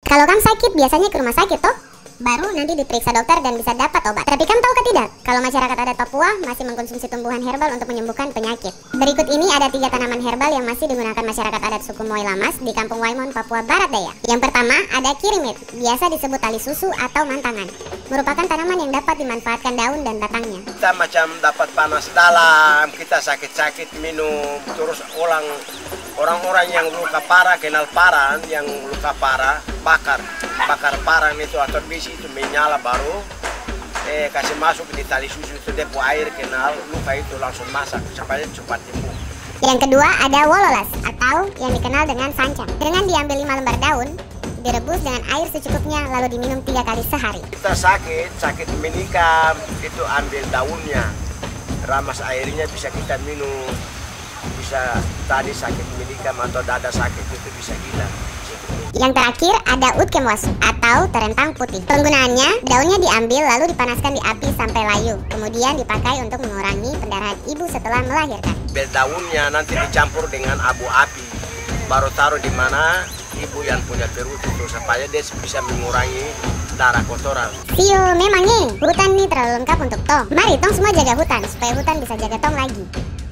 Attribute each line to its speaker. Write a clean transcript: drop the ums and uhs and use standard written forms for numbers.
Speaker 1: Kalau kamu sakit, biasanya ke rumah sakit toh? Baru nanti diperiksa dokter dan bisa dapat obat. Tapi kamu tahu ke tidak? Kalau masyarakat adat Papua masih mengkonsumsi tumbuhan herbal untuk menyembuhkan penyakit. Berikut ini ada 3 tanaman herbal yang masih digunakan masyarakat adat suku Moy Lamas di Kampung Waimon, Papua Barat Daya. Yang pertama ada kirimit, biasa disebut tali susu atau mantangan. Merupakan tanaman yang dapat dimanfaatkan daun dan batangnya.
Speaker 2: Kita macam dapat panas dalam, kita sakit-sakit minum, terus orang-orang yang luka parah, kenal parah, yang luka parah, bakar parang itu atau bisi itu menyala baru kasih masuk di tali susu itu depo air, kenal luka itu langsung masak supaya cepat sembuh.
Speaker 1: Yang kedua ada wololas atau yang dikenal dengan sancang. Dengan diambil 5 lembar daun, direbus dengan air secukupnya lalu diminum 3 kali sehari.
Speaker 2: Kita sakit menikam itu ambil daunnya, ramas airnya bisa kita minum. Bisa tadi sakit menikam atau dada sakit itu bisa kita.
Speaker 1: Yang terakhir ada utkemwas atau terentang putih. Penggunaannya, daunnya diambil lalu dipanaskan di api sampai layu. Kemudian dipakai untuk mengurangi pendarahan ibu setelah melahirkan.
Speaker 2: Daunnya nanti dicampur dengan abu api, baru taruh di mana ibu yang punya perut itu supaya dia bisa mengurangi darah kotoran.
Speaker 1: Sio, memangnya hutan nih terlalu lengkap untuk Tong. Mari Tong semua jaga hutan supaya hutan bisa jaga Tong lagi.